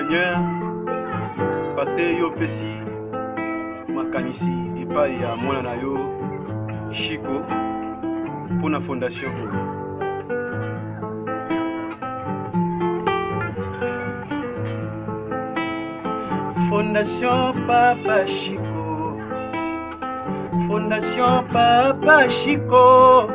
Seigneur, parce que yo pesi makanisi et pas ya mona na yo Chico pour la fondation. Fondation Papa Chico, Fondation Papa Chico.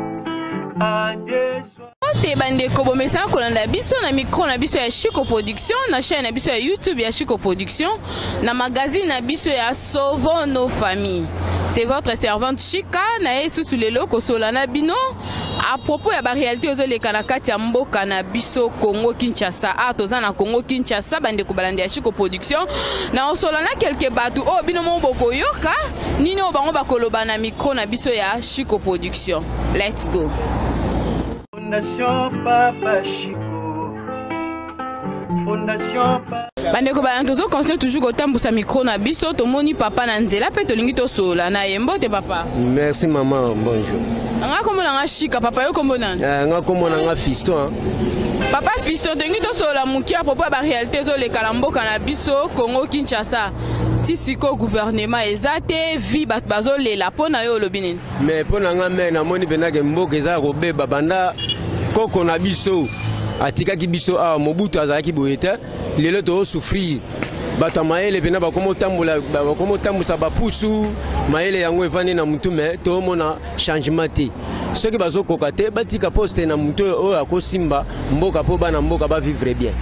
Te bande kobo mesa kolanda biso na micro na biso ya Chico Production, na chaîne na biso ya YouTube ya Chico Production, na magazine na biso ya Sauvons nos familles. C'est votre servante Chika na yesu sulelo kosolana bino à propos ya ba réalité ozoleka na kati ya mboka na biso Congo Kinshasa. Ah toza na Congo Kinshasa bande ko balanda ya Chico Production na osolana quelques batu o bino mo boko yoka nini o bango bakoloba na micro na biso ya Chico Production. Let's go. Fondation Papa Chico, Fondation Papa. Bandeko balantozo continue toujours kotambusa micro na biso tomoni papa na nzela pe tolingi tosola na yembo te papa. Merci maman, bonjour. Nga komona nga Chika papa yo komona. Nga komona nga Fiston. Papa Fiston tolingi tosola muki à propos ba réalité zo le kalamboka na biso Congo Kinshasa. Tisiko gouvernement ezate vi bat bazolela pona yo lobinene. Mais pona nga me na moni benake mboka eza kobeba banda koko na biso atikaki biso a Mobutu azalaki boyete lelo to souffrir bato maele pena bakomo tambusa bapusu maele yango evandi na mutu me to mona changement te soki bazokoka te batika poste na mutu oyo akosimba mboka po bana mboka ba vivre bien.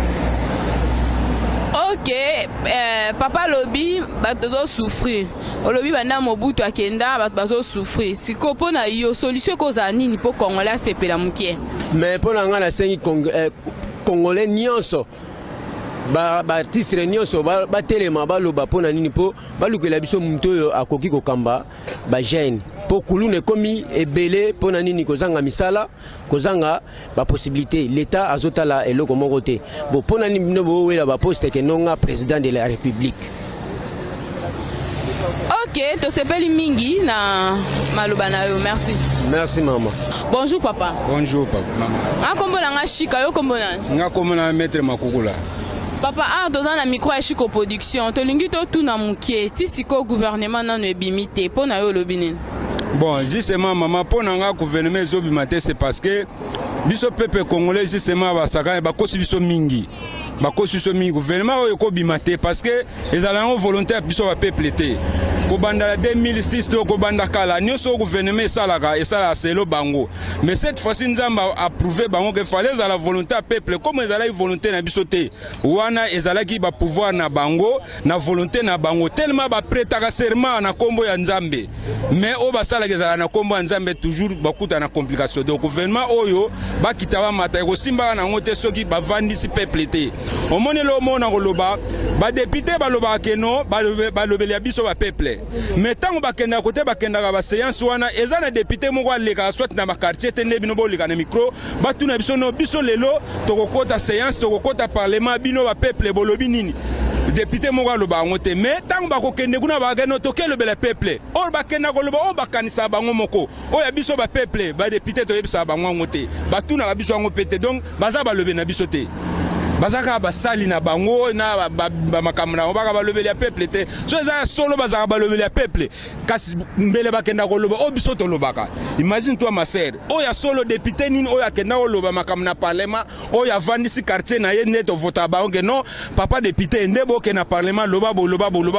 Ok, papa lobi bato souffrir. Olobi banda Mobutu akenda bato souffrir. Si kopo na yo solution koza nini po Congolais sepela mukie. Mais pour nga na sengi Congolais nyonso ba artiste nyonso ba telema ba loba pona nini po ba lukela biso mutu oyo akoki kokamba ba jeune. Po kulune komi ebele pona nini kozanga misala kozanga ba possibilité l'état azotala eloko moko te bo pona nini no bo wela ba poste ke nonga président de la république. Ok, to sepeli mingi na maloba na yo, merci. Merci maman. Bonjour papa. Bonjour papa. Maman. Nga kombona nga Chika yo kombona. Nga kombona maître Makukula. Papa a doza na micro ya Chico Production to lingi to tuna mukie ti siko gouvernement na no ebimite pona yo lobinene. Bon, justement maman pona nga gouvernement ezobimate c'est parce que biso peuple congolais justement basaka ba kosi biso mingi. Bakosi biso mingi gouvernement oyo ko bimate parce que ezala ngo volontaire biso ba peuple te. Kobanda 2006 to kobanda kala nyoso gouvernement esala selo bango mais cette fois-ci nzamba a approuvé bango que fallait la volonté à peuple comme ezala volonté na biso te wana ezala ki ba pouvoir na bango na volonté na bango tellement ba prêtaka serment na kombo ya nzambe mais o basala ezala na kombo ya nzambe toujours bakuta na complication donc gouvernement oyo bakitawa mata ko simba na ngote soki ba vandisi peuple te omoni lo mona koloba ba député baloba keno balobeli biso ba peuple. Mais tant que bakenda côté bakenda ba séance wana ezana député moko aleka soit na ba quartier tende bino bolika na micro batuna biso no biso lelo tokokota séance tokokota parlement bino ba peuple bolobi nini député moko aloba ngote mais tant bakokende kuna bageno tokelo bela peuple o bakenda koloba o bakanisa bango moko o ya biso ba peuple ba député to yebisa bango ngote batuna ba biso ngo pete donc baza balobe na biso te. Bazaka basali na bango na makamna baka balobeli ya peuple te so eza solo bazaka balobeli ya peuple kasi mbele bakenda koloba o biso to lobaka imagine toi ma sœur o ya solo député nini o ya kenda koloba makamna parlement o ya vandisi quartier na ye neto vota bango non papa député ndebo ke na parlement loba bo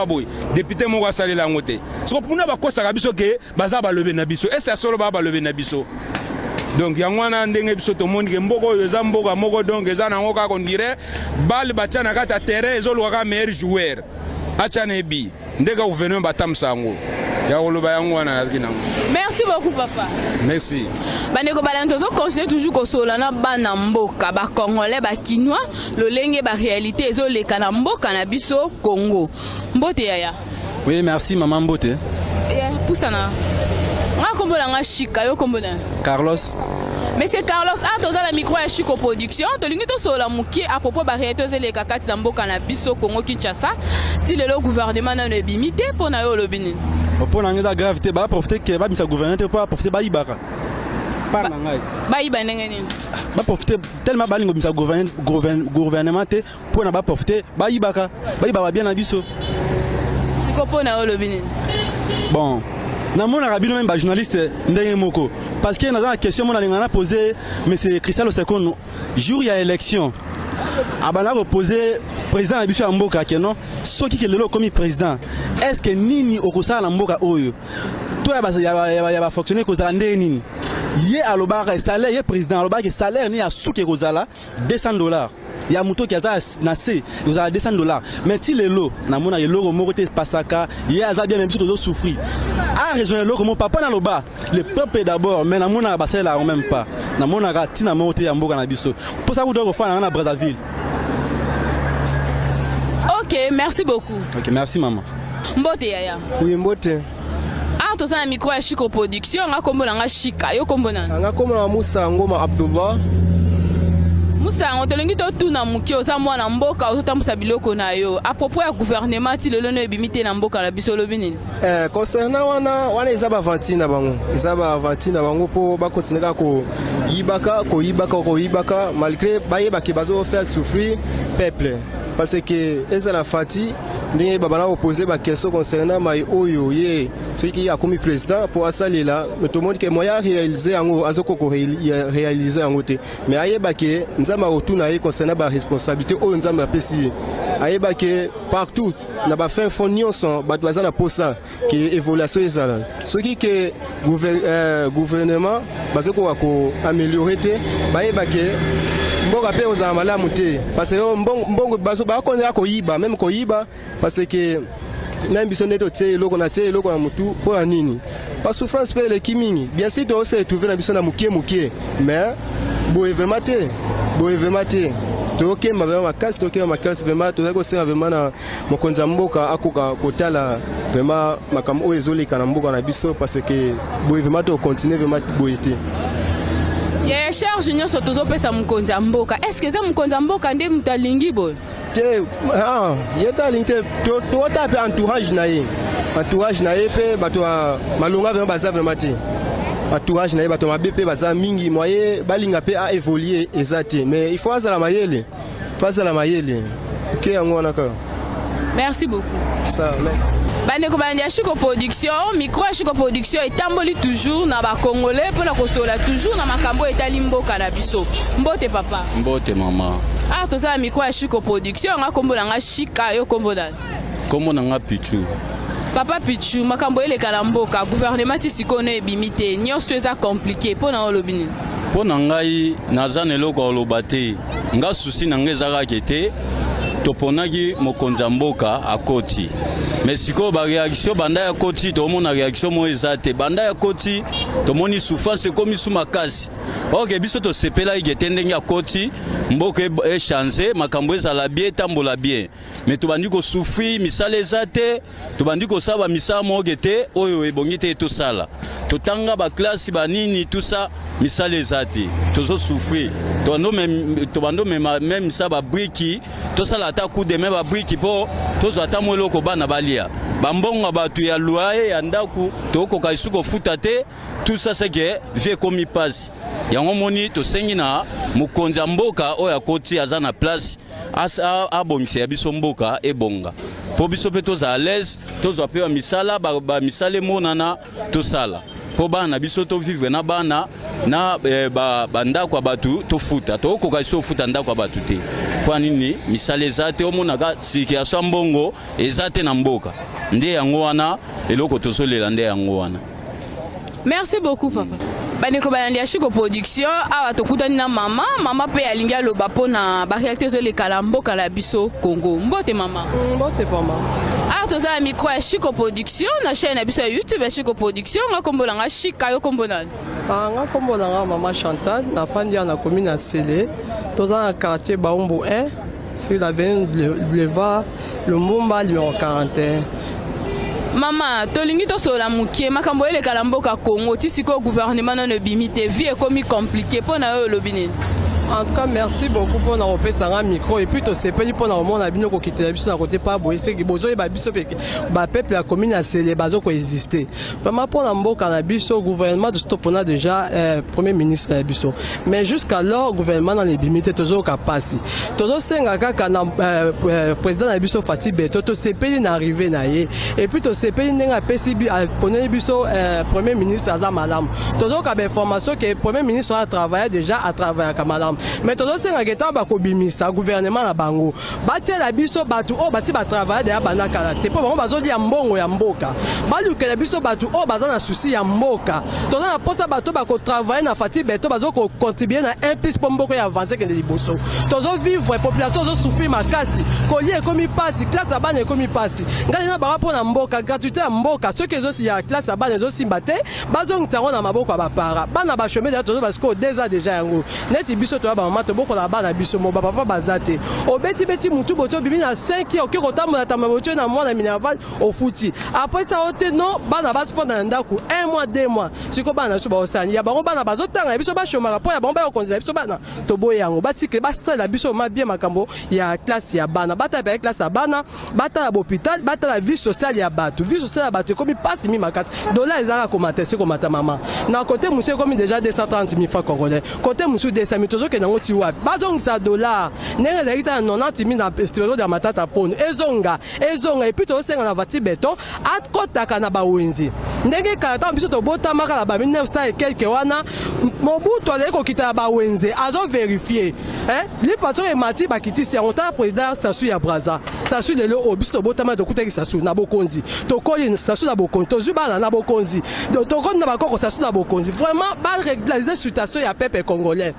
député moko asali la ngote so puna bakosa biso ke baza balobe na biso esa solo ba balobe na biso. Donc yangwana ndenge biso to monde mboko eza mboka moko donc eza na ngoka ko dire bal batia na kata terrain ezoluka ka meilleur joueur acha nebi ndeka gouvernement batamsango ya koloba yangwana azikina. Merci beaucoup papa. Merci. Bandeko balantozo continue toujours kosola na bana mboka ba congolais ba kinois lolenge ba réalité ezoleka na mboka na biso Congo. Mbote yaya. Oui, merci maman Mbote. Poussana. Nga kombona nga Chika yo kombona Carlos. Monsieur Carlos a toza la micro ya Chico Production to lingi to sola mukie à propos ba réalité zele kakati na mboka na biso Congo Kinshasa ti lelo gouvernement na no bimité pona yo lobini Pona ngeza gravité ba profiter ke ba misa gouvernement te pour profiter ba ibaka. Par nangai. Bayiba ndenge nini? Ba profiter tellement balingo bisa gouvernement te pour na ba profiter bayibaka. Bayiba ba bien na biso. Siko pona olobi nini? Bon. Na mona rabino même ba journaliste ndenge moko parce que na la question mona lingana poser monsieur Christian Osekono jour ya élection. Abana reposer président na biso ya mboka ke non soki ke lelo comme président est-ce que nini okosala na mboka oyo to ya ba fonctionner kozala ndenge nini ye alobaka salaire ye président alobaka salaire ni ya suki kozala $200 ya muto ki aza na se kozala $200 mais ti lelo na mona yelo moko te pasaka ye aza bien même si tozo souffrir a raison lelo comme papa na loba le peuple d'abord mais na mona basela même pas na mona ka tina moko te ya mboka na biso pour ça vous doit refaire na Brazzaville. Ok, merci beaucoup. Ok, merci maman. Mbote yaya. Oui, mbote. Ah, to sa micro ya Chico Production, nga kombo na nga Chika, yo kombo na. Nga kombo na Musa Ngoma Abdullah. Musa ngotelengi to tuna muki oza mwana mboka otambusa biloko na yo. À propos ya gouvernement ti lelo no ebimite na mboka la biso lobi nini? Concernant wana eza ba vantina bango. Eza ba vantina bango po ba continuer ko yibaka malgré bayeba ke bazo faire souffrir peuple. Parce que ezala fati ndenge babana opposer ba question concernant mai oyo ye celui qui a commis président pour asalela mais tout le monde que moya réaliser yango azoko ko réaliser yango te mais ayeba ke nzama otuna ye concernant ba responsabilité oyo nzama apesi ayeba ke partout na ba fin fond nyonso ba doza na posa que évolution ezala celui que gouvernement bazoko ko améliorer te bayeba ke mboka pe ozala malamu te parce que mbongo bazo ba konza ko yiba même ko yiba parce que même biso neto te loko na mutu pour nini pas souffrance pe le kimingi bien sûr to se trouver na biso na mukie mais boye vraiment te to ke makasi vraiment to ko sera vraiment na mokonza mboka akoka kotala vraiment makambo ezoleka na mboka na biso parce que boye vraiment to continuer vraiment boye te. Ya cher junior sotozo pesa mkonza mboka. Est-ce que za mkonza mboka nde mutalingi bo? Te yeta linte to ta pe entourage na ye pe bato malonga vraiment baza vraiment te. Entourage na ye bato mabe pe baza mingi moye balinga pe a évoluer ezate mais il faut azala mayele. OK yango wana ka. Merci beaucoup. Ça merci. Bandeko bandi ya Chico Production, micro ya Chico Production etamboli toujours na ba Congolais pour la kosola toujours na makambo etali mboka na biso. Mbote papa. Mbote mama. Ah to sa micro ya Chico Production nga kombo na nga Chika yo kombo na. Kombo na nga Pichu. Papa Pichu makambo ele kala mboka gouvernement ti sikone ebimite nyonso eza compliqué pona olobini. Pona ngai nazana eloko olobate nga susi na ngeza kete toponaki mokonza mboka akoti. Mais siko ba réaction banda ya koti to mona réaction mo ezate banda ya koti to moni souffrance comme sous makasi. OK biso to sepela igete ndenge ya koti mboka e changer makambo ezala bien tambola bien. Mais to bandi ko souffrir misala ezate to bandi ko saba misala mo gete oyo ebongite to sala. To tanga ba classe ba nini tout ça misala ezate. Tozo souffrir. To bando même ça ba briki to sala ata coup de main ba briki po tozo ata mo loko bana bali bambonga batu ya loyer ya ndaku tokoka isuko futa te tout ça c'est que vie comme passe yango moni to sengi na mukonza mboka oya koti azana place a bongise ya biso mboka ebonga po biso pe toza à l'aise tozo pewa misala ba misale monana to sala po bana biso to vivre na bana na bandako batu to futa to koka iso futa ndako batu te kwa nini misale zate omonaka situation mbongo ezate na mboka nde yango wana eloko tozolela nde yango wana. Merci beaucoup papa. Bandeko balandi ya Chico Production awa tokutani na mama pe alingi aloba pona ba réalité zoleka la mboka la biso Congo. Mbote mama. Mbote mama. Ah toza la micro ya Chico Production na chaîne ya biso ya YouTube ya Chico Production nga kombola nga Chika yo kombola. Nga kombola nga mama Chantal na fandi na commune ya Sele. Toza na quartier Baumbo 1 sur l'avenue Boulevard Lumumba numéro 41. Mama, tolingi to sola mukie makambo ele kala mboka Congo ti siko gouvernement no bimite vie ekomi compliqué pona yo lobini. En tout cas, merci beaucoup pour nous repasser un micro et puis tout c'est pas pour nous montrer bien qu'on quitte la biso na côté pas boy c'est que bozo et biso ba peuple la commune a c'est les bases qui exister. Vraiment pour nous cannabis au gouvernement de stop on a déjà premier ministre la biso. Mais jusqu'alors gouvernement dans les limites toujours capacité. Toujours senga kaka na président la biso Fati Beto tout c'est pays n'arrivé na et puis tout c'est pays n'enga PCB à poner biso premier ministre Azam Malam. Toujours ka information que premier ministre a travaillé déjà à travailler comme Malam. Mais toujours senga geta ba ko bimisa gouvernement na bango. Batia la biso batu o basi ba travailler déjà bana kala. Te po bango bazo di ya mbongo ya mboka. Balu ke la biso batu o baza na souci ya mboka. Toujours na posa batu ba ko travailler na Fati Beto bazo ko contribuer na un plus pour mboko ya avancer que de liboso. Toujours vivre population zo souffrir makasi. Collier comme passe classe la bana comme passe. Ngani na ba pour na mboka gratuité ya mboka ceux qui zo si ya classe la bana zo simbate bazo ngtaro na maboko ba para. Bana ba chemin déjà toujours parce que déjà déjà yango. Neti biso to ba mama to boko la bana biso mo ba papa bazate. O beti mutu boto bibi na 5 ans okiko tamona tamaboto na mwana minerval au fouti. Après ça ote non bana ba fond na ndaku 1 mois 2 mois. Siko bana so ba osani ya bango bana bazo tanga biso ba chomara po ya bango ba konza biso bana to boye yango batike ba sala biso ma bien makambo ya classe ya bana bata ba classe ya bana bata la hôpital bata la vie sociale ya bato vie sociale ya bato comme passe mi makasi dollar ezaka komata c'est komata maman na côté monsieur comme déjà 230 000 francs congolais côté monsieur 200 000 tozo ke nango ti wa bazong sa dollar nenge za ita 90 000 na estero de matata pono ezonga et puis to senga na Fati Beto atkotaka na ba wenzi ndenge kata biso to bota maka la ba 1900 et quelques wana Mobutu azali ko kita ba wenzi azo vérifier li pato e mati ba kitisi on ta président Sassou ya Braza Sassou de lo biso to bota ma to kutaki Sassou na bokonzi to koyi Sassou na bokonzi to zuba na bokonzi to kon na ba ko Sassou na bokonzi vraiment ba régulariser situation ya peuple congolais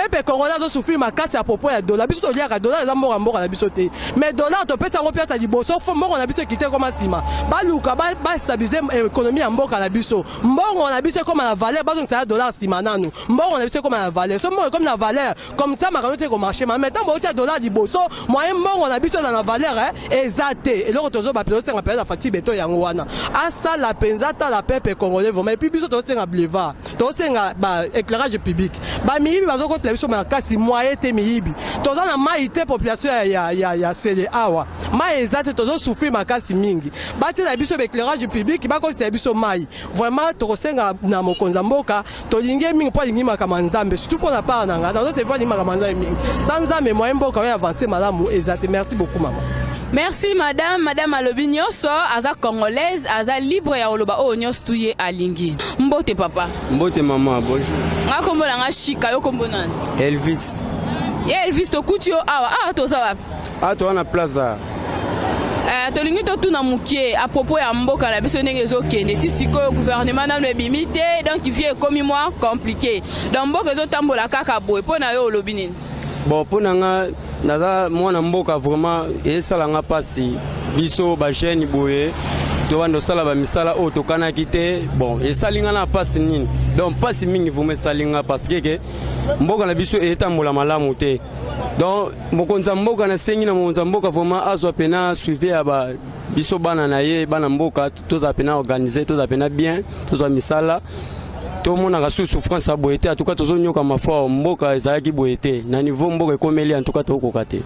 zo souffrir makasi à propos ya dollar biso to liaka dollar za mboka na biso te mais dollar to peta ngo peta liboso fo mboka na biso kité comme sima ba luka ba stabiliser économie ya mboka na biso mbongo na biso comme la valeur bazo ça dollar sima nanu mbongo na biso comme la valeur so mbongo comme la valeur comme ça makano te ko marché mais maintenant bo dollar liboso moyen mbongo na biso na la valeur exacté et loko tozo ba pilote nga pela Fati Beto yango wana asa la penzata la peuple congolais vraiment et puis biso to senga boulevard to senga ba éclairage public ba miyibi bazo ko biso makasi moyen te miyibi toza na maïté population ya sele awa mai exacté tozo souffrir makasi mingi bati na biso éclairage public ba ko se biso mai vraiment to senga na mokonza mboka to lingi mingi po lingi makama nzambe surtout pour la part nanga dans ce pas lingi makama nzambe mingi sans nzambe moyen mboka va avancer malamu exacté merci beaucoup maman. Merci madame alobi nyonso aza congolaise aza libre ya oloba o nyonso tuye alingi. Mbote papa. Mbote maman, bonjour. Nga kombo na nga Shika yo kombo nani? Elvis. Ya Elvis to kuti yo awa toza wapi? To wana plaza. Tolingi to tuna mukie à propos ya mboka na biso ndenge ezokende ti sikoyo gouvernement na ebimi te donc vie ekomi moins compliqué. Donc mboka ezotambola kaka boye mpo na yo olobi nini? Bon mpo na nga naza mwana mboka vraiment esalanga pasi biso ba jeune boye to bando sala ba misala o to kanaki te bon esalinga na pasi nini donc pasi mingi vous me salinga parce que mboka na biso etambola malamu te donc mokonza mboka na sengi na mokonza mboka vraiment azwa pena suivi ya ba biso bana na ye bana mboka toza pena organiser toza pena bien toza misala tout le monde a sous souffrance à boiter en tout cas tous on yoka ma foi mboka ezaki boiter na niveau mboka ekomeli en tout cas to kokate.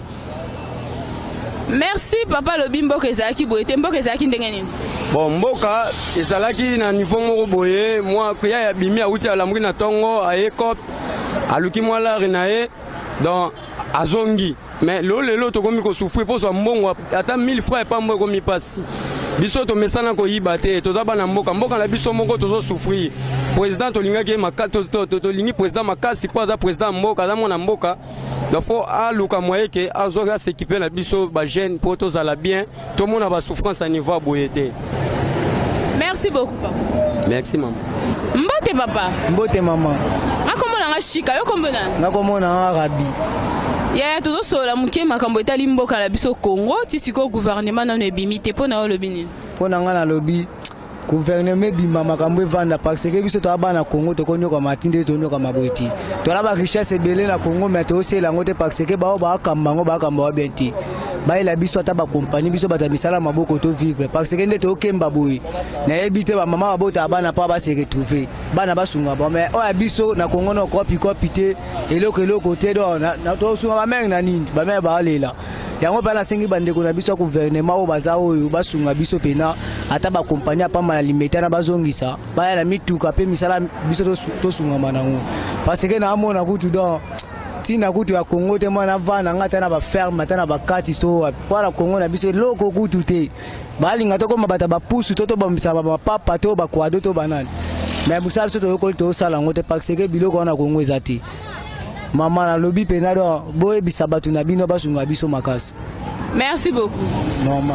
Merci papa lobi mboka ezaki boiter mboka ezaki ndenge nini? Bon mboka ezalaki na niveau moko boye moi kuya ya bimi auti ala mwi na tongo aekop aluki moi la renae donc azongi mais lelo to komi ko souffrir pour so mbongo ata 1000 francs pas mbongo komi passe biso to mesana ko yibate to za bana mboka na biso moko to souffrir président to linga ke makato to lingi président makasi po za président mboka za mona mboka donc faut aluka moye ke azoga s'équiper na biso ba jeune pour to za la bien tout le monde a ba souffrance à niveau boyete. Merci beaucoup papa. Merci maman. Mbote papa. Mbote maman. Akomona nga Shika yo kombona. Nakomona Arabi. Ya tozo sola muke makambo etali mboka la biso Congo ti siko gouvernement na ebimi te pona olobi nini? Pona nga na lobi gouvernement bima makambo evanda parce que biso to abana Congo to konyoka matinde to nyoka maboti. To la ba richesse ebele na Congo mais to osela ngote parce que ba kambango ba kamba beti. baela biso ata bakompagnie biso bato ya misala maboko to vivre parce que nde tokemba boye nayebi te bamama babota bana mpo base retrouve bana basunga ba mais oyo ya biso na kongo na kopi te eloko te do tosunga bamere na nini bamere baolela yango mpe nasengi bandeko na biso ya gouvernement oyo baza oyo basunga biso mpena ata bakompagnie apamba na limeta na bazongisa baya na mituka mpe misala biso tosungama nango parce que naamona kutu don tina kutu ya Congo te mwana vana ngata na baferme ata na bakati so wala Congo na biso loko kutu te balinga tokoma bata bapusu toto bamisa bapapa to bakwado to banani mais busala biso toyokoli tosala yango te parce que biloko wana Congo eza te mama na lobi pena do boyebisa bato na bino basunga biso makasi. Merci beaucoup. Normal.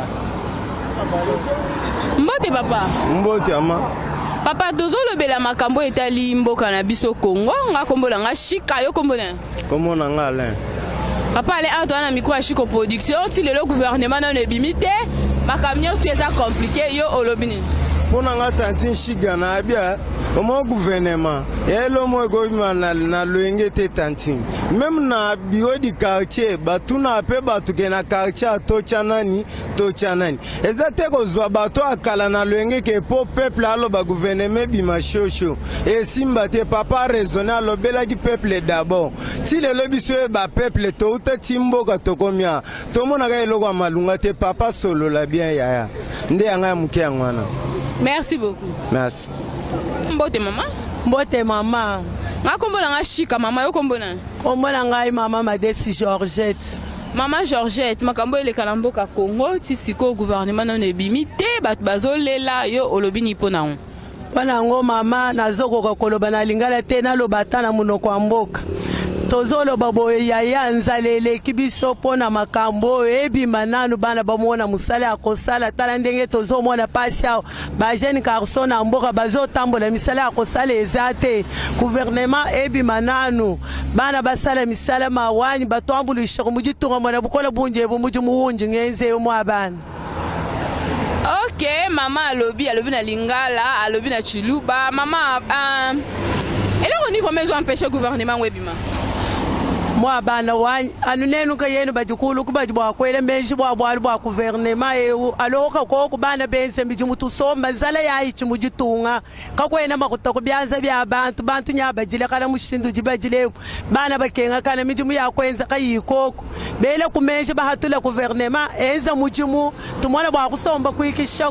Mbote papa. Mbote ama. Papa tozo lobela makambo etali mboka na biso Congo nga kombola nga Chika yo kombola. Comment on a Alain? Papa ale ato na micro Chiko production ti le gouvernement na nebimite makamnyo c'est compliqué yo olobini. Pona nga tantin Chiga na bia omo gouvernement elo mo go na loenge te tantin même na bio di quartier batuna pe batuke na quartier to chanani ezate ko zwa bato akala na loenge ke po peuple alo ba gouvernement bima shosho et simba te papa raisonner alo bela ki peuple d'abord ti le lobiso ba peuple to uta timbo ka tokomia to mona ga eloko malunga te papa solo la bien yaya nde anga muke ngwana. Merci beaucoup. Merci. Mbote mama. Mbote mama. Nga kombola nga Chika mama yo kombona. Kombola nga mama Madesi Georgette. Mama Georgette makambo ele kalamboka Congo ti siko gouvernement na nebimi te bat bazolela yo olobini pona on. Pona ngo mama nazoko koloba na lingala te na lobata na munoko wa mboka. Tozolo babo yaya nzalele kibiso pona makambo ebi mananu bana bamona musala akosala tala ndenge tozomona pasi ao ba jeune garçon na mboka bazo tambola misala akosala ezate gouvernement ebi mananu bana basala misala mawani batwambulisha mujitunga mona bukola bunje bumuji muunji ngenze yo mwabana. Ok mama alobi na lingala alobi na chiluba mama eloko niveau maison empêcher gouvernement webima. Moi bana wani anunenu ka yenu bajukulu kubajibwa kwele menji bwa gouvernement eu aloka ko kubana bense mijimutu somba zala ya ichi mujitunga kakwena makuta kubyanza bya bantu nyabajile kana mushindu jibajile bana bakenga kana mijimu ya kwenza kayikoko bele kumenji bahatula gouvernement enza mujimu tumona bwa kusomba kuikisha.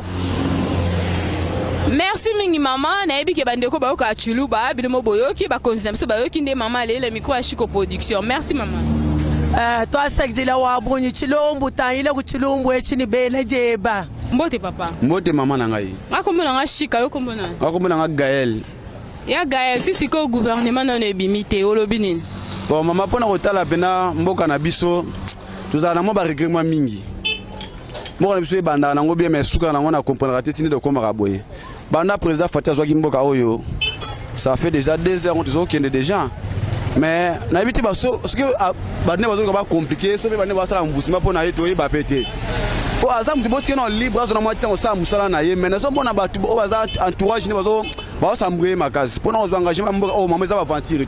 Merci mingi mama na yebi ke bandeko ba yoka chiluba bilimo boyoki ba konsinamso ba yoki nde mama le micro Chiko production. Merci mama. Toi sakdila wa bunyi chilombu tayile ku chilombu echini bele jeba. Mbote papa. Mbote mama na ngai. Akombona nga Chika yo kombona. Akombona nga Gaël. Ya Gaël ti siko gouvernement na nebimite olobini. Bon mama pona kotala pena mboka na biso tuzana mo ba regrettement mingi. Mboka na biso banda nango bien mais suka nango na comprendre te tini de komaka boye. Banda président Fatia Zwaki Mboka Oyo, ça fait déjà 2 heures qu'on est déjà. Mais n'habite pas ce que Badne va compliqué, ce que Badne va faire un mouvement pour n'aller tout va péter. Pour Azam du Bosque non libre, on a moitié on s'est moussala naïe, mais nous avons battu au hasard entourage nous va s'embrouiller ma case. Pour nous engagement au moment ça va avancer.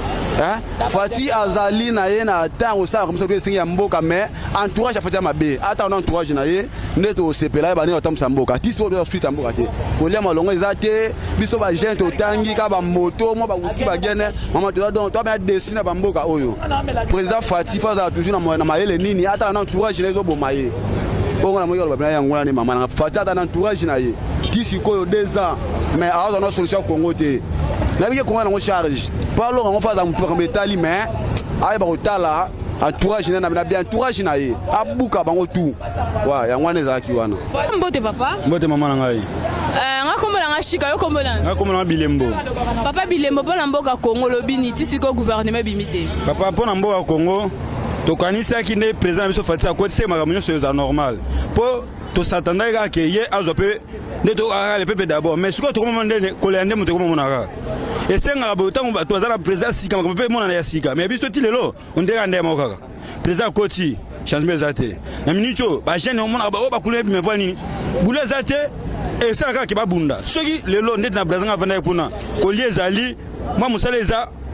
Fati Azali naïe na temps au ça comme ça que ya Mboka mais entourage a fait ma bé. Attends entourage naïe, net au CP là ba ni otam Mboka. Ti so de suite Mboka te. Ko lia malongo ezate, biso ba gente otangi ka ba moto, mo ba wuski ba gene, mama to donc toi ba dessiner ba Mboka Oyo. Président Fati faza toujours na maele nini, attends entourage na zo bomaye. Bongo na moyo ba yango na mama na Fati attends entourage naïe. Ti siko 2 ans mais a on a solution Congo te. Na bi Congo na ngo charge. Parlons on faza mutu ba metali mais ay ba otala entourage na bien entourage na ye abuka bango tout wa yango neza ki wana. Mbote papa. Mbote mama na ngai. Nga kombola nga Chika yo kombola. Nga kombola Bilembo. Papa Bilembo pona mboka Congo lobini ti siko gouvernement bimite. Papa pona mboka Congo to kanisa ki ne président biso Fatia ko tse makamyo c'est normal. Po to satanda ga ke ye azope ne to ara le pepe d'abord mais siko to komona ndene ko le ndemo to komona ra. Et c'est un peu de temps la présidence Sika, on peut pas Sika, mais biso tilelo, on dirait ndemo kaka. Président Koti, changement zate. Na minute, ba jeune on mona ba kule mais pas ni. Boule zate et ça ka ke ba bunda. Soki lelo ndete na président vana kuna. Ko lié zali, moi musaleza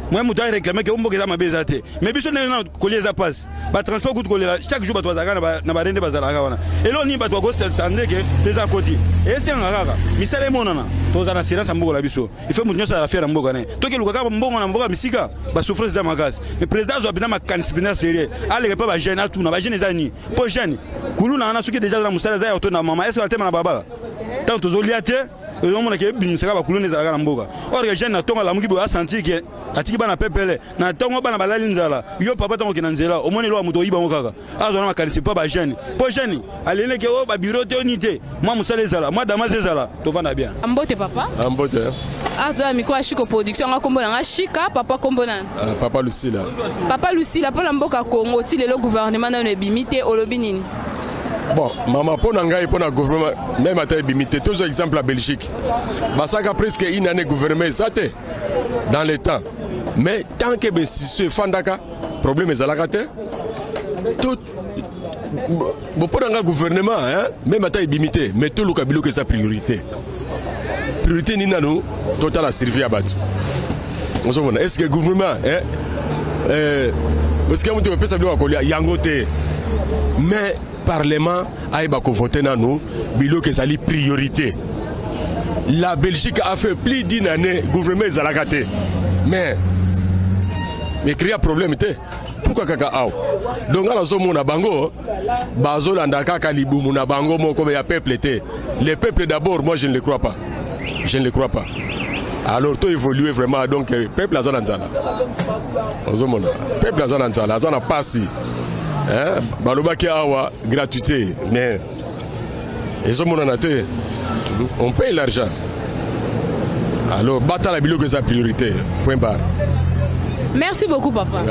moi muto a réclamé que mboka za mabeza te mais biso na coller za passe ba transport coûte coller chaque jour ba twazaka na ba rende bazalaka wana elo ni ba twako s'entendre que pesa côté et c'est ngaka misale monana toza na silence mboka la biso il faut muto ça faire mboka ne to ke luka mboka na mboka misika ba souffrance za magas mais président zo bina makanisi bina sérieux ale pas ba jeune tout na ba jeune zani po jeune kuluna na suki déjà na musala za auto na mama est-ce que tema na baba tant to liate et on a que binisaka ba kuluna za na mboka or que jeune na tonga la mukibo a senti que atiki bana pepele na tongo bana balali nzala yo papa tongo kina nzela o moni lo muto yiba ngokaka azo na makanisi pa ba jeune po jeune alele ke o ba bureau te unité moi musala ezala moi dama ezala to vanda bien Mbote papa Mbote Azo miko ya Chico Production nga kombo na Chika papa kombo na Papa Lucila pona mboka Congo ti le gouvernement na bimité olobi nini. Bon, maman, pour n'engager pour le gouvernement, même à tel limité, toujours exemple la Belgique. Basaka presque une année gouvernement, ça t'est dans le temps. Mais tant que c'est Fandaka, problème est à la gâte. Tout, bon, pour n'engager gouvernement, hein, même à tel limité, mais tout le cabilo que sa priorité. Priorité ni nanou, total a servi à battre. Est-ce que le gouvernement, parce que vous peut savoir qu'il y a yangote, mais Parlement a voté dans nous, bilo que ça li priorité. La Belgique a fait plus d'une année gouvernement est à la gâte. Mais créer un problème était. Pourquoi kaka aw? Donc à la zone na bango, bazo landaka kalibu na bango mo comme ya peuple était. Les peuples d'abord, moi je ne le crois pas. Je ne le crois pas. Alors tout évolue vraiment donc peuple azananzala. Ozomona. Peuple azananzala, azana passi. Hein? Balobaki awa gratuité mais ils ont on paye l'argent. Alors battre la bilo que sa priorité. Point barre. Merci beaucoup papa.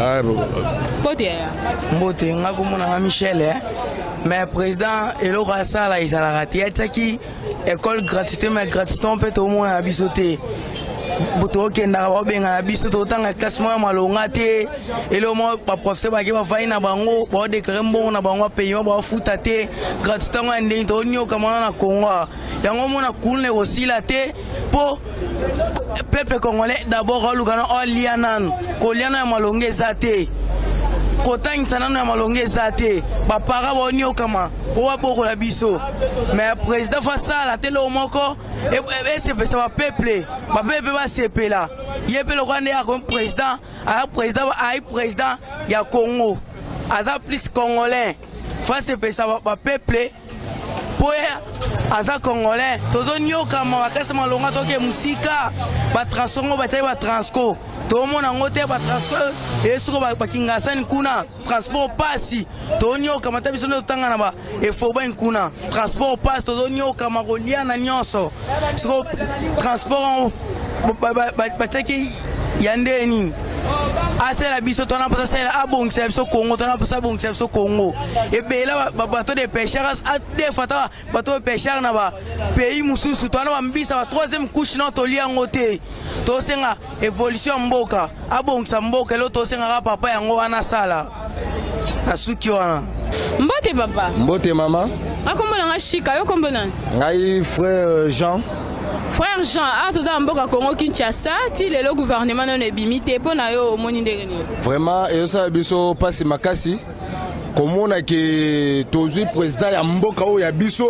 Mbote nga komona Michel mais président eloko asala ezalaka te ataki école gratuité mais gratuité on peut au moins abisoter. Boto kenda ba benga na biso to tanga classement ya malonga te elo mo pa professeur ba ke ba vai na bango ba déclarer mbongo na bango paiement ba futa te gratuité ngo ndeni to nyo kama na Congo yango mona kulne osila te po peuple congolais d'abord lukana olianan koliana ya malonga ezate kotangisa nano ya malonga ezate ba para ba nyo kama po boko la biso mais président fa sala te lo moko et c'est ça peuple va sepela yepelo kwande ya comme président président ya Congo aza plus congolais fa sepesa ba peuple pour aza congolais tozo nyoka makasa malonga toke musika ba transformer ba transco to mona ngote ba transco esuko ba kingasani kuna transport passi to nyoka matabiso ndo tanga na ba efoba nkuna transport pass to nyoka magolia na nyonso suko transport ba teki yandeni asela biso tona pasa sela abongisa biso Congo tona pasa bongisa biso Congo et bela bateau de pêcheurs a defata bateau de pêcheurs na ba pays mususu tona ba mbisa ba troisième couche na to lia ngote to senga évolution mboka abongisa mboka lo to senga papa yango wana sala asuki wana Mbote papa Mbote mama akombola nga Chika yo kombola ngai frère Jean. Frère Jean, tout ça mboka Congo Kinshasa, ti le gouvernement non ebimité pona yo moni ndengeni. Vraiment et ça biso passe makasi. Komona ke tozui président ya mboka o ya biso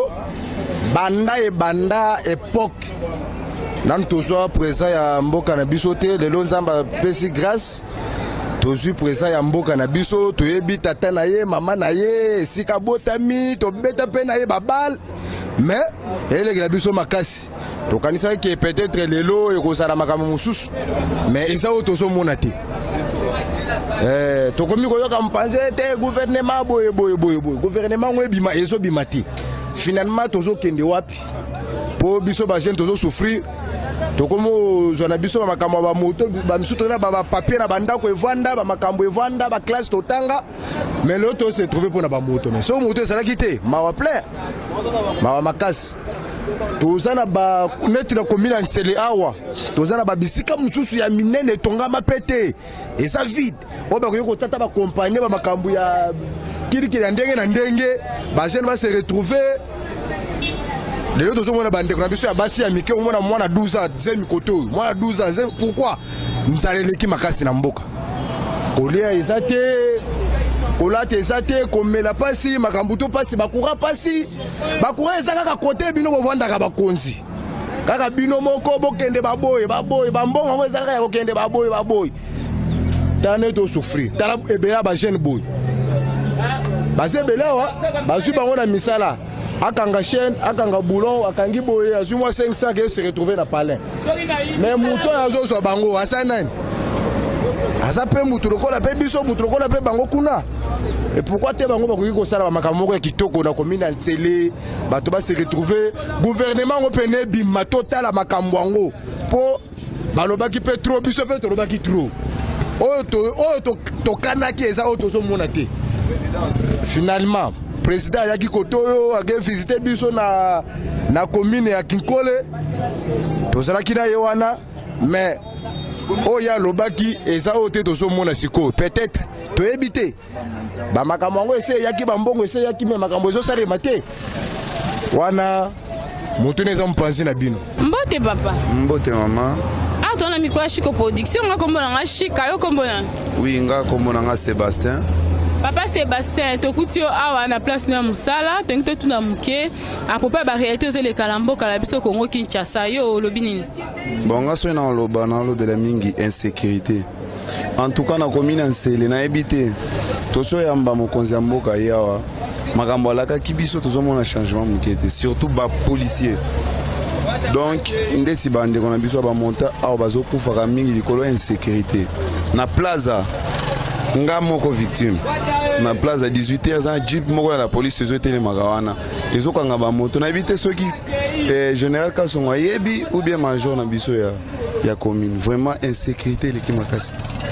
banda époque. Nan tozo président ya mboka na biso te le nzamba pesi grâce. Tozui président ya mboka na biso toyebi tata na ye mama na ye sika botami to beta pe na ye babal. Mais elle est la biso makasi. Donc on sait que peut-être les lots et que makambo mususu mais ils ont tous monté to komi ko yoka mpanze te gouvernement boye gouvernement ngobima ezo bimati finalement tozo kende wapi po biso ba jeune tozo souffrir to komo zona biso makambo ba moto ba misuto na ba papier na banda ko evanda ba makambo evanda ba classe totanga mais l'autre se trouver pour na ba moto mais so moto ça la quitter mawa plein mawa makasi tozana ba net na commune nsele awa tozana ba bisika mususu ya minene tonga mapete et ça vide o ba ko tata ba compagnie ba makambu ya kiriki ya ndenge na ndenge ba jeune va se retrouver les autres ont bande na biso ya basi ya mike au mwana 12 ans zemi koto mwana 12 ans pourquoi nzaleleki makasi na mboka kolia eza te kolata eza te komela pasi makambo to pasi bakura pasi bakura eza kaka kote bino bovandaka bakonzi kaka bino moko bokende baboye bambongo yango eza kaka ya kokende baboye tala nde tosouffrir tala ebela bajeune boye baza ebele awa bazwi bango na misala akanga chaîne akanga boulon akangi boye azwi mwa 500 ke se retrouver na palais mais moto azozwa bango asa nani aza pe mutu lokola pe biso mutu lokola pe bango kuna et pourquoi te bango bakoki kosala bamakambo moko ya kitoko na commune ya Ntsele bato ba se retrouver gouvernement ngo pene bima totala makambo yango po balobaki pe trop biso pe tolobaki trop oyo tokanaki eza oyo tozomona te finalement président ayaki koto oyo ake visiter biso na commune ya Kinkole tozalaki na ye wana mais oyo alobaki eza oyo te tozomona sikoyo peut-être toyebi te bamakambo yango ese eyaki bambongo ese eyaki me makambo ezosalema te wana moto eza mopanzi na bino. Mbote papa. Mbote mama. Ah tona miko ya Chico Production nga kombo na nga Chika yo kombo na. Oui nga kombo na nga Sébastien. Papa Sébastien tokuti yo awa na place na musala tongi to tuna muke apopa ba réalité zo le kalambo kala biso Congo Kinshasa yo lobi nini. Bon nga so na loba la mingi insécurité. En tout cas na commune Ntsele na ebité toso yamba mokonzi ya mboka yawa makambo alaka kibiso tozomona changement mukete surtout ba policier. Donc ndesi bande kona biso ba monta awa bazokufa ka mingi likolo insécurité na plaza nga moko victime na place à 18h za jeep moko ya la police ezotele makawana ezokanga ba moto na ebité soki général Kasongo yebi ou bien major na biso ya commune vraiment insécurité leki makasi.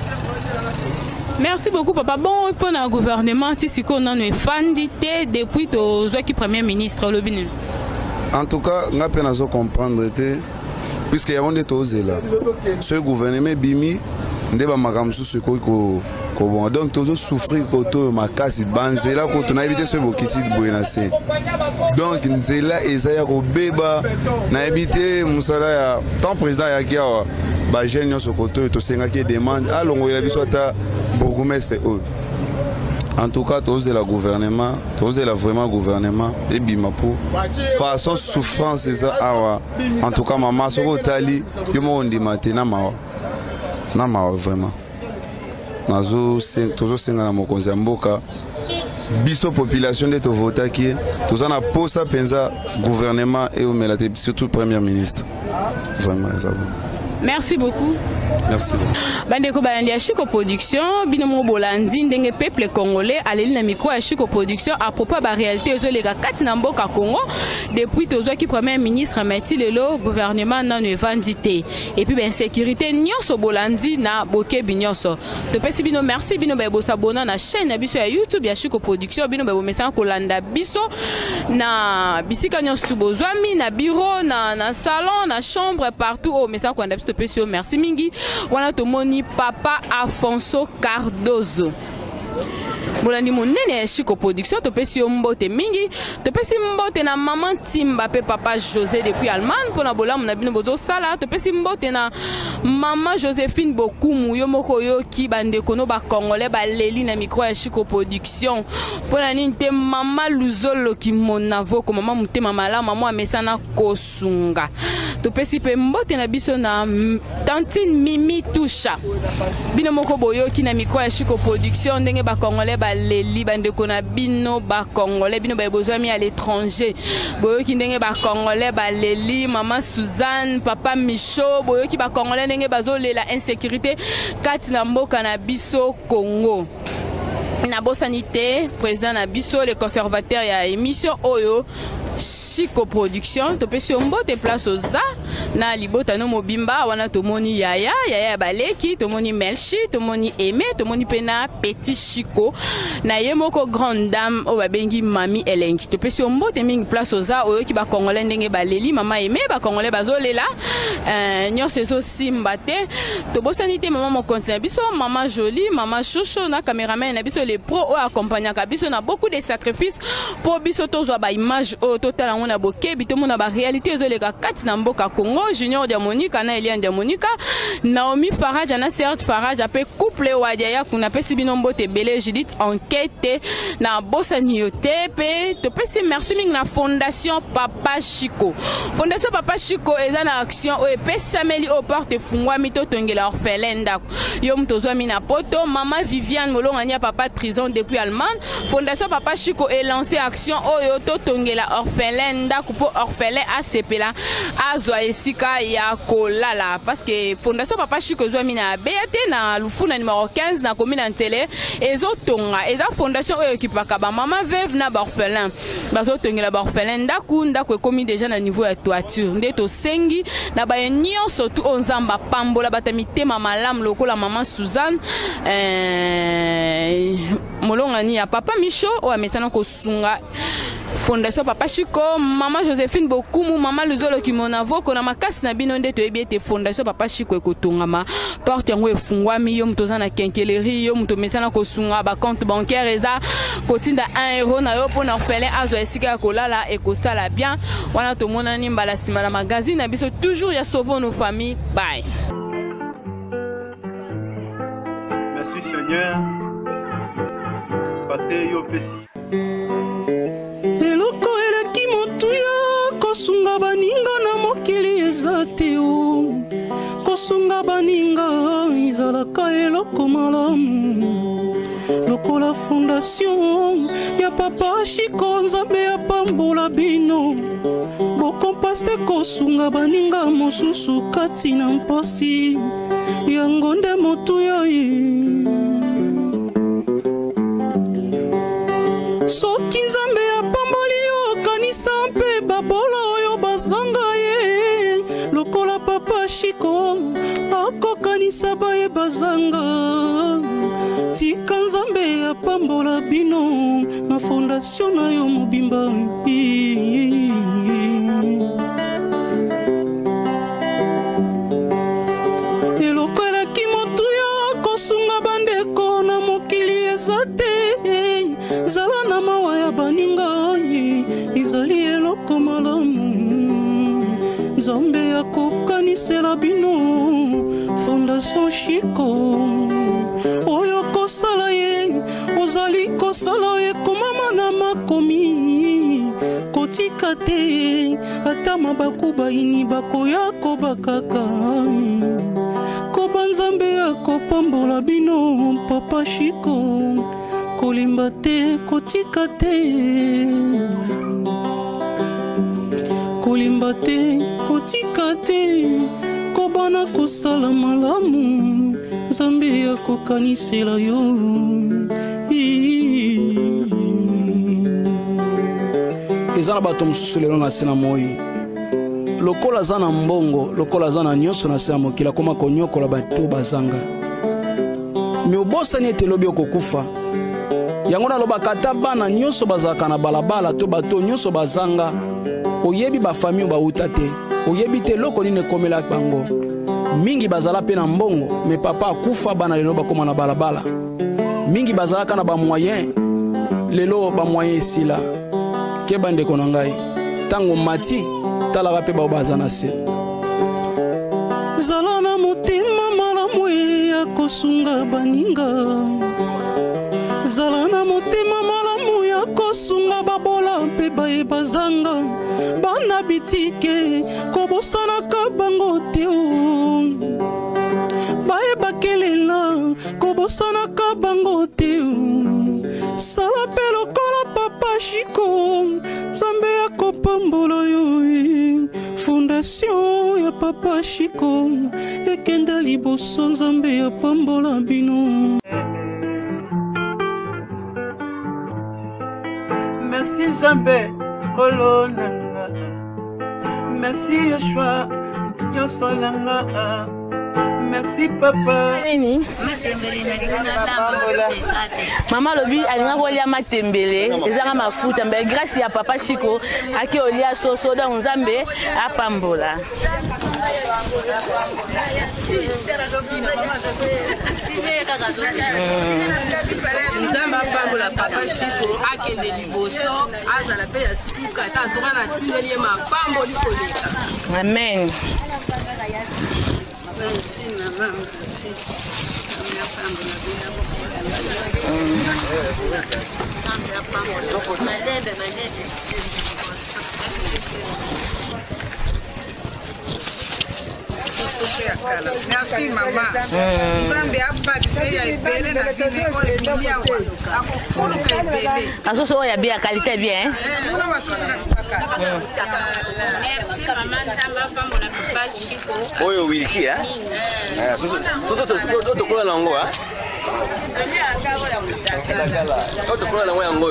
Merci beaucoup papa. Bon pour le gouvernement si siko na no fandité depuis to qui premier ministre lobini. En tout cas nga pe nazo comprendre te puisque ya onde toze là ce gouvernement bimi ndeba makamsu siko ko bon donc tozo souffrir koto makasi banzela ko tona éviter ce bokiti boyenase donc nzela ezaya ko beba na éviter musala ya tant président ya kia ba jeune nyo sokoto to senga ki demande alongo ya biso ata bourgmestre en tout cas toze la gouvernement toze la vraiment gouvernement et bima pour façon souffrance eza awa en tout cas maman soko tali yo mo ndimate na mawa vraiment nazo tozo senga na mokonzi ya mboka biso population de tovotaki toza na posa penza gouvernement et omela te surtout premier ministre vraiment ça. Merci beaucoup. Merci. Bandeko balandi ya Chico Production bino mo bolandi ndenge peuple congolais aleli na micro ya Chico Production à propos ba réalité ezolega kati na mboka Congo depuis tozo ki premier ministre Mati lelo gouvernement na ne vandité et puis ben sécurité nyonso bolandi na boke binyoso to pesi bino merci bino ba bosabona na chaîne na biso ya YouTube ya Chico Production bino ba bomesa kolanda biso na bisika nyonso bozwami na bureau na salon na chambre partout au message ko ndapito pesi merci mingi. Wana tomoni papa Afonso Cardozo bolandi monene ya Chico Production topesi yo mbote mingi topesi mbote na maman Timba pe papa José depuis Allemagne pona bolamu na bino bozo sala topesi mbote na maman Joséphine Bokumu yo moko yo ki bande kono ba congolais ba leli na micro ya Chico Production pona ninte mama Luzolo ki monavo ko mama mutema mala mama amesana kosunga topesi pe mbote na biso na tantine Mimi Toucha bino moko boyo ki na micro ya Chico Production ndenge ba congolais leli bande kona bino ba congolais bino ba bozami à l'étranger boyo ki ndenge ba congolais ba leli maman Suzanne papa Micho boyo ki ba congolais ndenge bazolela insécurité kati na mboka na biso Congo na bosanité président na biso les conservateurs ya émission oyo Chico Production topesi mbote place oza na libota no mobimba wana tomoni yaya baleki tomoni Melchi tomoni Aimé tomoni pena petit Chico na ye moko grande dame o babengi mami Elengi topesi mbote mingi place oza oyo ki ba congolais ndenge baleli mama Aimé ba congolais bazolela nyonso ezo simba te tobosani te mama mokonzi na biso mama Jolie mama Chouchou na cameraman na biso les pro o accompagnaka biso na beaucoup de sacrifices pour biso tozwa ba image o total on a boké bito mon ba réalité ezoleka kati na mboka Congo. Junior Diamonika na Eliane Diamonika, Naomi Farage na Serge Farage ape couple Wadiaya kuna pe sibinombo te belé Judith enquête na bossa niote pe to pe merci ming na fondation Papa Chico. Fondation Papa Chico eza na action o pe sameli au porte fungwa mito tongela orphelin ndako. Yo mtozwa mina poto maman Viviane Molonga nia papa prison depuis Allemagne. Fondation Papa Chico est lancé action oyo to tongela orphelin ndako pour orphelin ACP la azwa esika ya kolala parce que Fondation Papa Chico zwa mina BAT na lufuna numéro 15 na commune Ntele ezo tonga eza fondation oyo kipaka ba maman veuve na ba orphelin bazo tongela ba orphelin ndako ekomi déjà na niveau ya toiture ndeto sengi na ba nyonso tu onzamba pambola batamitema malamu lokola maman Suzanne Molonga ni ya papa Micho o amesana ko sunga Fondation Papa Chico, maman Joséphine Bokumu, maman Luzolo Kimonavo, kona makasi na bino nde to ebiete Fondation Papa Chico ekotongama porte yango efungwami yo mtoza na kenkeleri yo mto mesana ko sunga ba compte bancaire eza kotinda 1 euro na yo pona orphelin azo esika kolala ekosala bien wana to mona ni mbala sima na magazine na biso toujours ya sauver nos familles. Bye. Merci Seigneur parce que yo pesi eloko eleki motuya kosunga baninga na mokili ezate o kosunga baninga izalaka eloko malamu lokola fondation ya Papa Chico nzambe ya pambola bino bokompase kosunga baninga mosusu kati na mpasi yango nde motuya soki nzambe ya pamboli yo kanisa mpe babola oyo bazanga ye lokola Papa Chico akokanisa baye bazanga tika nzambe ya pambola bino na fondation na yo mobimba eloko eleki motuya kosunga bandeko na mokili ezate zala na mawa ya baninga izali eloko malamu nzambe ya kokanisela bino Fondation Chico oyo kosala ye ozali kosala ye komama na makomi kotika te ata mabaku baini bakoya kobakaka koba nzambe ya kopambola bino Papa Chico kolimba te kotika te kolimba te kotika te kobana kosala malamu nzambe ya kokanisela yo eza na bato mosusu lelo na se na moi lokola aza na mbongo lokola aza na nyonso na se ya mokili akoma konyokola bato bazanga me obosani ete elobi okokufa yango nalobaka ata bana nyonso bazalaka na balabala to bato nyonso bazanga oyebi bafami oyo bauta te oyebi te eloko nini ekomela bango mingi bazala mpe na mbongo me papa akufa bana lelo bakoma na balabala mingi bazalaka na bamoyen lelo bamoyen esila ke bandeko na ngai ntango mati talaka mpe bao baza na se zala na motema malamu ya kosunga baninga zala na motema malamu ya kosunga babola mpe baye bazanga bana bitike kobosanaka bango te baye bakelela kobosanaka bango te sala mpe lokola Papa Chico nzambe ya kopambola yo fondation ya Papa Chico ekenda liboso nzambe ya pambola bino. Merci Zambé, Kolonanga. Merci Yeshua, Yosolanga. Merci papa. Maman lobi alinga kolia matembele ezanga mafuta mbe grâce ya Papa Chico aki olia soso donc Nzambe apambola. Nzamba pambola papa Chico akende liboso azala pe ya suka ta toka na tindeli ye mapambo likoleka. Amen. Merci maman, merci. Merci maman. Nzambe abakise ya ebele na bino ko ebilia wa. Akufulu ka ebele. Asoso ya bien qualité bien. Muna basoso na saka. Merci maman Nzamba pambola papa Chico. Oyo wiki soso to kola nango to kola nango yango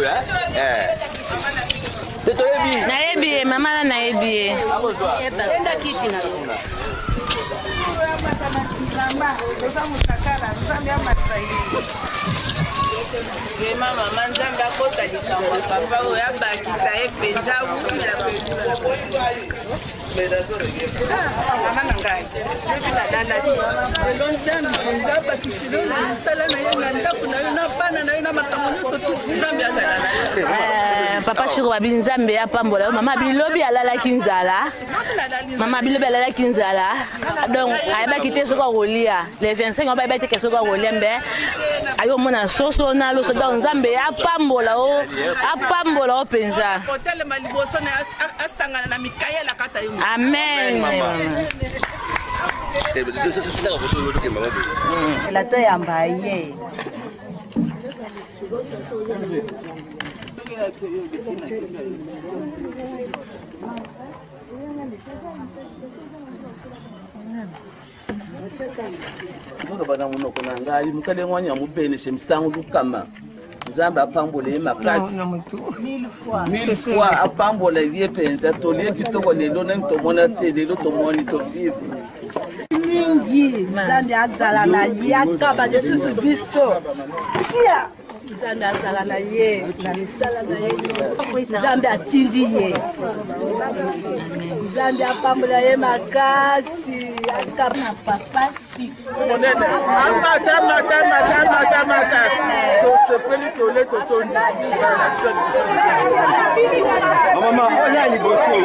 nayebi mama nayebi enda kiti na Vraiment maman Nzambe akota likambo papa oyo abakisa ye penza wukila mama na ngai ebi na dandadi lelo Nzambe penza abakisi lelo na misala na ye na ndako na yo na bana na yo na makambo nyonso tu Nzambe azala na yo papa Chico babi Nzambe apambola mama bilobi alalaki nzala mama bilobi alalaki nzala donc ayebaki te soki akolia le 25 ans bayebaki te soki akolia mbe ayo mona soso na loso donc Nzambe apambola o penza hotelema liboso na asangana na mikayela kata yo amen la to yamba ye Ndoba bana munoko nangali mukale mwanya mubene shemsangu dukama Nzambe apambola ye makati 1000 fois apambola ye penza tolie kitoko lelo na tomona te lelo tomoni to vivre mingi Nzambe azala na ye akaba lisusu biso tia Nzambe azala na ye na misala na ye Nzambe atindi ye Nzambe apambola ye makasi akaba na papa Maman, on a les bossos.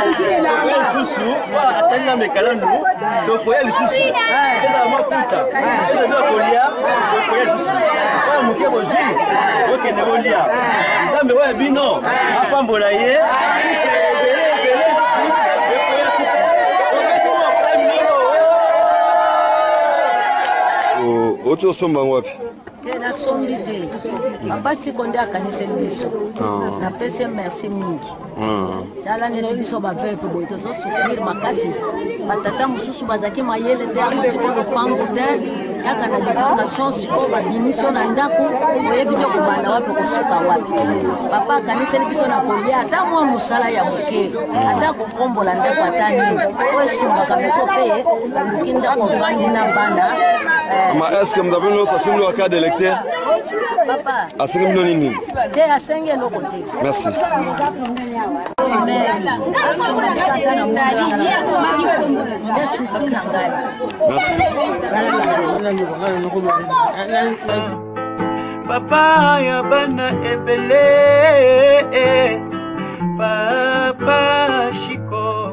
Ocho somba wapi? Tena sombi te. Papa Chico akanise biso. Na pese merci mingi. Dala neti biso ba veve boito so souffrir makasi. Batata mususu bazaki mayele te amoti ko pango te. Yaka na divulgation siko ba dimission na ndako oyebi to kubanda wapi kusuka wapi. Papa akanise biso na kolia ata mwa musala ya moke. Ata kukombola ndako atani. Osunga kameso pe lukinda ko vangi na banda. Est-ce que vous avez une autre cas d'électeur? Papa. À 5 millions. Merci. Papa ya bana ebele Papa Chico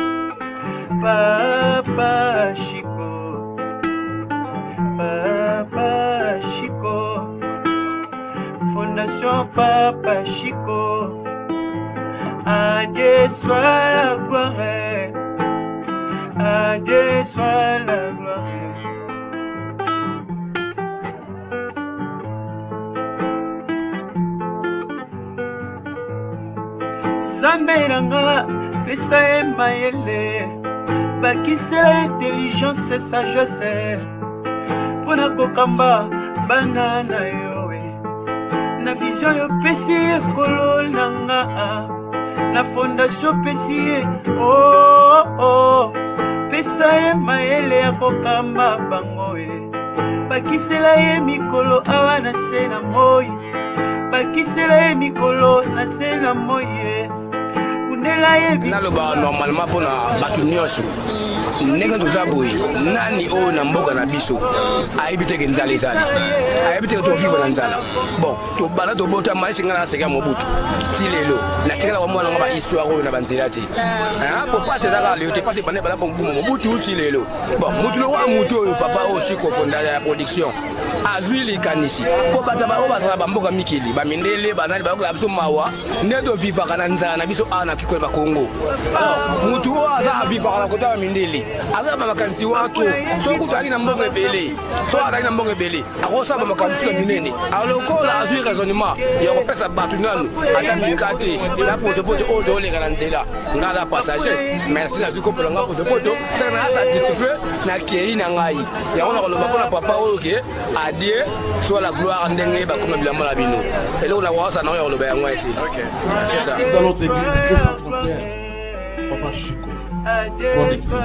Papa Chico Papa Chico Fondation Papa Chico à Dieu soit la gloire à Dieu soit la gloire Zambelanga pesa mayele bakisa intelligence et sagesse pona kokamba banana yowe na vision yo pesi kololanga na fondation pesi oh pesa mayele ya kokamba bango bakisela ye mikolo awa na se na moi bakisela ye mikolo na se na moi naloba normalement pour na baki nyonso ndenge toza boye nani oyo na mboka na biso ayebi teke nzala ezali ayebi teke tovivre na nzala bon tobanda tobotama esinga na seka mobutu ti lelo natikala kwa mwana nga bahistoire oyo na banzela te po pasi ezaka leo te pasi banda bala bongbuma mobutu ti lelo bon mutu lokwa mutu oyo papa oyo Chiko fonda ya production azwi likanisi po bato baoyo bazala bamboka mikili bamindele banani bayokola biso mawa nde tovivaka na nzala na biso awa na kikolo bakongo alors mutu oyo aza avivaka na kota bamindele aza bamakanisi wato soki kutu aki na mbongo ebele so akaki na mbongo ebele akosala bamakanisi ya minene alokola azwi raisonnement ya kopesa bato nanu ata mika te na potopoto oyo tooleka na nzela nga aza passager merci nazwi kopola nga potopoto saka na satisfait na kei na ngai yango na koloba mpona papa oyo ke adie soit la gloire ndenge bakoma bilamba na bino eloko na kwasa na oyo ya koloba yango esi dans notre église de Christ sans frontières Papa Chiko production.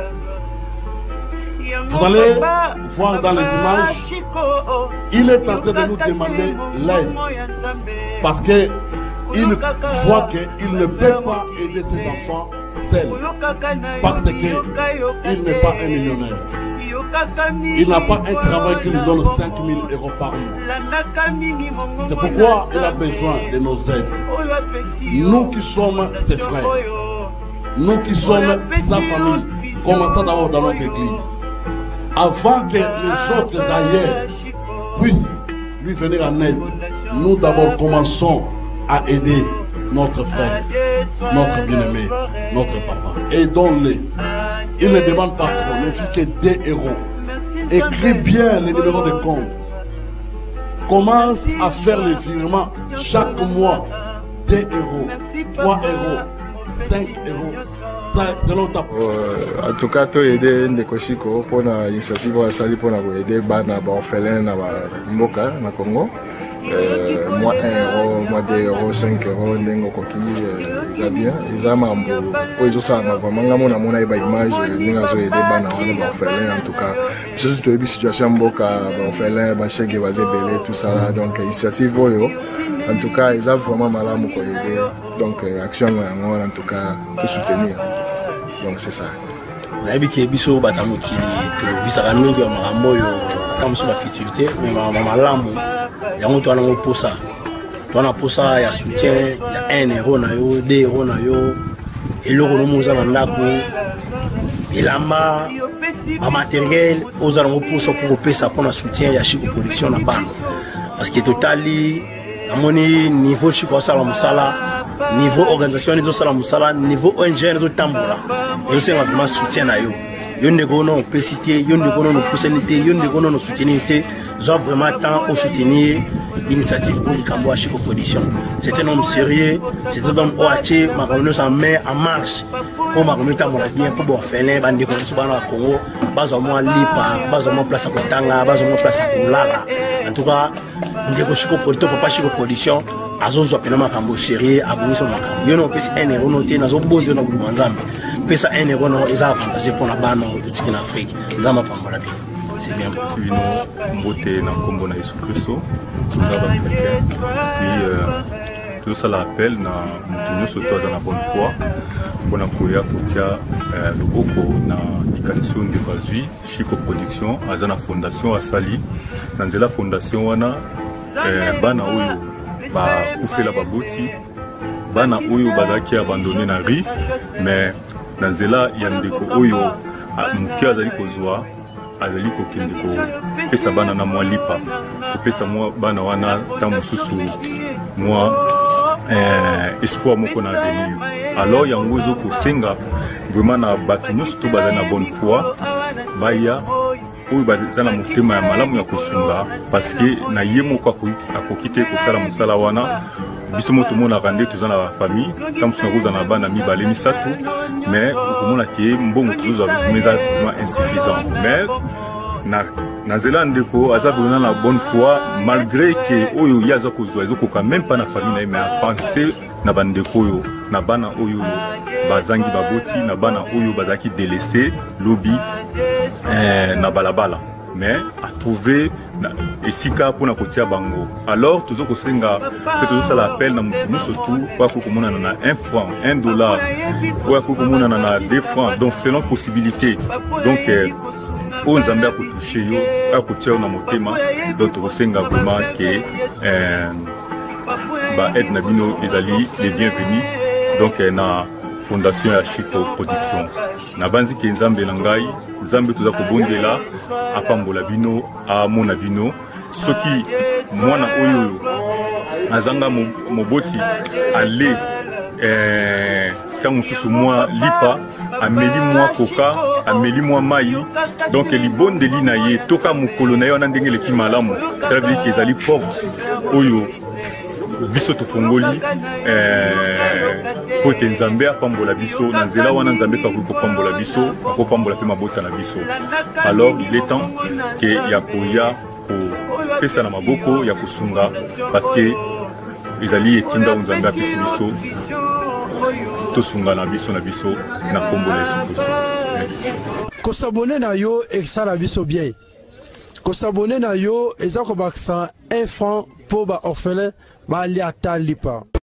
Vous allez voir dans les images, il est en train de nous demander l'aide parce qu'il voit qu'il ne peut pas aider ses enfants seuls parce qu'il n'est pas un millionnaire. Il n'a pas un travail qui lui donne 5 000 € par mois. C'est pourquoi il a besoin de nos aides. Nous qui sommes ses frères, nous qui sommes sa famille, commençons d'abord dans notre église. Avant que les autres d'ailleurs puissent lui venir en aide, nous d'abord commençons à aider notre frère, notre bien-aimé, notre papa. Aidons-les. Il ne demande pas trop, ne fait que 2 €. Écris bien les numéros de compte. Commence à faire les virements chaque mois. 2 €, 3 €, 5 €. Selon ta... En tout cas, tu as aidé Ndeko Chiko pour l'initiative pour aider les orphelins na Mboka, na Congo. Moi 1 €, moi 2 €, 5 €, ndenge koki eza bien eza mambo oyo ezosala vraiment nga mona mona eba image ndenge azoyede bana wana baorphelin en tout cas biso toyebi situation ya mboka baorphelin bashege baza ebele tout ça donc initiative oyo en tout cas eza vraiment malamu koyede donc action yango wana en tout cas to soutenir donc c'est ça nayebi ke biso bata mokili tovisaka mingi bamakambo oyo ata mosu bafutilité mais malamu yango towana ngo posa towana posa ya soutien ya 1 € na yo 2 € na yo eloko nomoza na ndako elamba bamateriel ozala ngo posa po kopesa mpona soutien ya Chiko production na bana parce que totali namoni niveau Chiko asala mosala niveau organisation ezosala mosala niveau ONG ezotambola ezosenga vraiment soutien na yo yo ndeko ono opesi te yo ndeko ono opusani te yo ndeko ono soutenir te ont vraiment temps pour soutenir l'initiative pour le Cambo Chiko production. C'est un homme sérieux, c'est un homme OHC, ma communauté en main, en marche pour ma communauté bien, pour orphelins, bande de Congo, bas au moins Lipa, bas au moins place à Kotanga, bas au moins place à Koulala. En tout cas, Ndeko Chiko production, Papa Chiko production, azozo apena makambo sérieux, abonné sur makambo. Yo no pesi 1 € noté, nazo bonzo na Gulu Manzambe. Pesa 1 € no, eza avantage pour la bande en Afrique. Nzama pambola bien. C'est bien pour nous. Mbote na kombo na Yesu Kristo. Tout ça va chrétien. Puis tout ça l'appel na mutunyo soto za na bonne foi. Bona koya kotia loboko na ikanison de bazui Chiko production azana fondation asali. Na nzela fondation wana bana oyo ba kufela baboti. Bana oyo bazaki abandonné na ri mais na nzela ya ndeko oyo muki azali kozwa azali kokende kopesa bana na mwa lipa kopesa mwa bana wana ntango mosusu mwa espoir moko na avenir alors yango ezokosenga vraiment na bato nyonso to baza na bonne foi baya oyo baza na motema ya malamu ya kosunga parce que na ye moko akoki te kosala mosala wana biso mo tomonaka nde toza na bafamille ntango mosusu nakozala na bana mibale misatu mais okomona ke mbongo tozozwa eza insuffisant mais na nzela ndeko aza kona na bonne foi malgré que oyo ye aza kozwa ezokoka même pas na famille na ye mais apense na bandeko oyo na bana oyo bazangi baboti na bana oyo bazalaki délaissé lobi na balabala mais à trouver esika pour na kotia bango. Alors toujours ko senga peut ça l'appel na mutu surtout kwa ko komona na 1 franc, 1 dollar, kwa ko komona na 2 francs, donc selon possibilité. Donc on Nzambe a toucher yo, a kotia na motema, donc ko senga vraiment que ba aide na bino ezali les bienvenus. Donc na fondation ya Chico Production. Na banzi ke Nzambe na ngai, Nzambe tuza kobondela apambola bino amona bino soki mwana oyo azanga moboti ale tango susu mwa lipa ameli mwa koka ameli mwa mai donc libondeli na ye toka mokolo na ye wana ndenge leki malamu cela veut dire que ezali porte oyo biso tofongoli po te Nzambe apambola biso na nzela wana Nzambe kakoki kopambola biso akopambola mpe mabota na biso. Alors il est temps que ya koya kopesa na maboko ya kosunga parce que ezali etinda Nzambe apesi biso tosunga na biso na kombo na Yesu Kristo. Kosabone na yo esala biso bien. Kosabone na yo eza kobakisa 1 franc pour ba orphelin ba liata lipa.